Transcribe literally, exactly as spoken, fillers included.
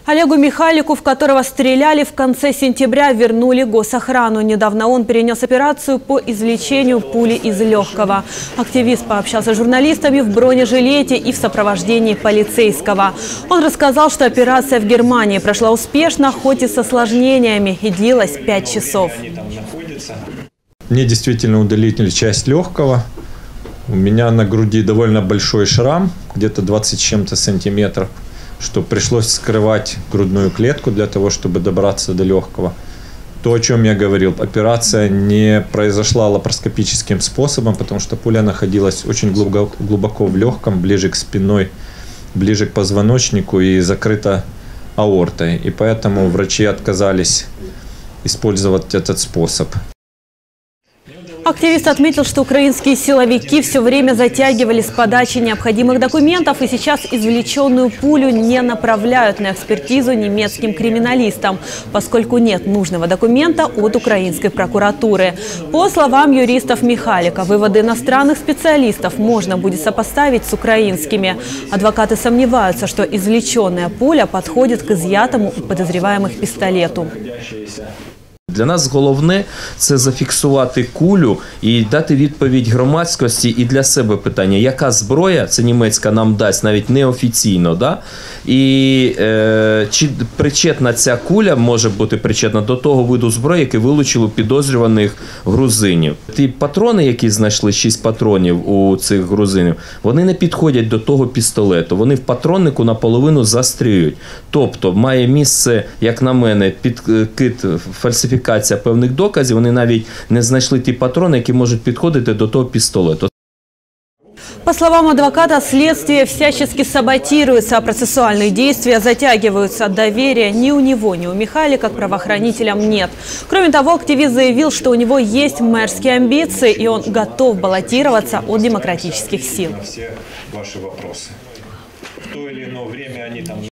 Олегу Михалику, в которого стреляли в конце сентября, вернули госохрану. Недавно он перенес операцию по извлечению пули из легкого. Активист пообщался с журналистами в бронежилете и в сопровождении полицейского. Он рассказал, что операция в Германии прошла успешно, хоть и с осложнениями, и длилась пять часов. Мне действительно удалили часть легкого. У меня на груди довольно большой шрам, где-то двадцать с чем-то сантиметров, что пришлось скрывать грудную клетку для того, чтобы добраться до легкого. То, о чем я говорил, операция не произошла лапароскопическим способом, потому что пуля находилась очень глубоко, глубоко в легком, ближе к спиной, ближе к позвоночнику и закрыта аортой. И поэтому врачи отказались использовать этот способ. Активист отметил, что украинские силовики все время затягивали с подачей необходимых документов и сейчас извлеченную пулю не направляют на экспертизу немецким криминалистам, поскольку нет нужного документа от украинской прокуратуры. По словам юристов Михалика, выводы иностранных специалистов можно будет сопоставить с украинскими. Адвокаты сомневаются, что извлеченная пуля подходит к изъятому у подозреваемых пистолету. Для нас головне – це зафіксувати кулю і дати відповідь громадськості і для себе питання, яка зброя, це німецька, нам дасть навіть неофіційно, да? І е, чи причетна ця куля може бути причетна до того виду зброї, який вилучили у підозрюваних грузинів. Ті патрони, які знайшли, шість патронів у цих грузинів, вони не підходять до того пістолету, вони в патроннику наполовину застрюють. Тобто має місце, як на мене, підкид фальсифікації певних доказів, вони навіть не знайшли ті патрони, які можуть підходити до того пістолету. По словам адвоката, следствие всячески саботируется, а процессуальные действия затягиваются. Доверия ни у него, ни у Михалика к правоохранителям нет. Кроме того, активист заявил, что у него есть мэрские амбиции, и он готов баллотироваться от демократических сил.